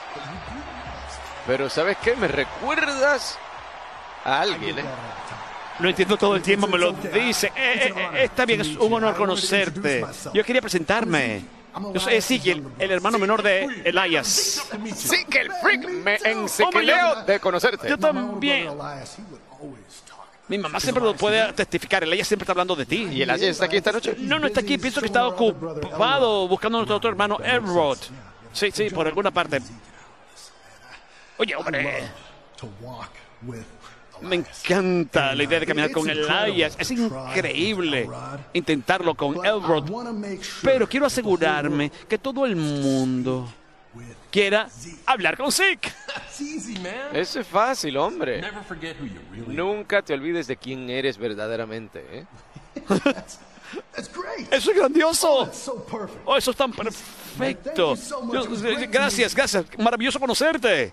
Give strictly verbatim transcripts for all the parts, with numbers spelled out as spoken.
Pero ¿sabes qué? Me recuerdas a alguien, ¿eh? Lo entiendo todo el tiempo, me lo dice. Eh, eh, eh, está bien, es un honor conocerte. Yo quería presentarme. Yo soy Ezequiel, el hermano menor de Elias. Sí, que el freak me ensequileo de conocerte. Yo también. Mi mamá siempre lo puede testificar. Elias siempre está hablando de ti. ¿Y Elias está aquí esta noche? No, no está aquí. Pienso que está ocupado buscando a nuestro otro hermano, Elrod. Sí, sí, por alguna parte. Oye, hombre. Me encanta la idea de caminar con Elias. Es increíble intentarlo con Elrod. Pero quiero asegurarme que todo el mundo quiera hablar con Zeke. Eso es fácil, hombre. Nunca te olvides de quién eres verdaderamente, ¿eh? Eso es grandioso. Oh, eso es tan perfecto. Yo- gracias, gracias. Maravilloso conocerte.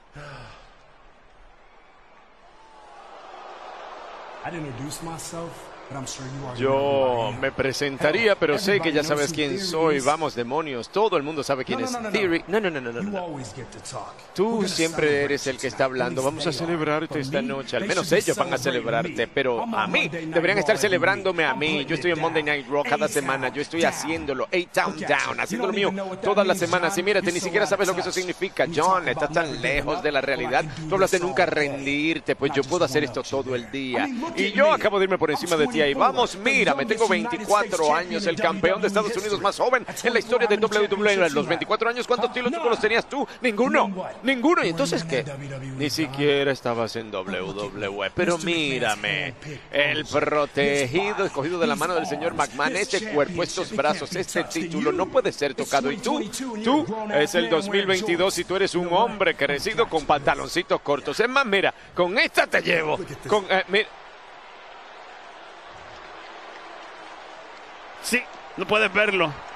Yo me presentaría, pero sé que ya sabes quién soy. Vamos, demonios. Todo el mundo sabe quién es Theory. No, no, no, no, no, no. Tú siempre eres el que está hablando. Vamos a celebrarte esta noche. Al menos ellos van a celebrarte. Pero a mí, deberían estar celebrándome a mí. Yo estoy en Monday Night Raw cada semana. Yo estoy haciéndolo. A-Town Down. Haciendo lo mío todas las semanas. Y mírate, ni siquiera sabes lo que eso significa. John, estás tan lejos de la realidad. Tú hablas de nunca rendirte. Pues yo puedo hacer esto todo el día. Y yo acabo de irme por encima de ti. Y vamos, mírame, tengo veinticuatro años, el campeón de Estados Unidos más joven en la historia de W W E. Los veinticuatro años, ¿cuántos títulos tenías tú? Ninguno, ninguno. ¿Y entonces qué? Ni siquiera estabas en W W E. Pero mírame, el protegido, escogido de la mano del señor McMahon, este cuerpo, estos brazos, este título no puede ser tocado. Y tú, tú, es el dos mil veintidós y tú eres un hombre crecido con pantaloncitos cortos. Es más, mira, con esta te llevo. Con, eh, mira. Sí, no puedes verlo.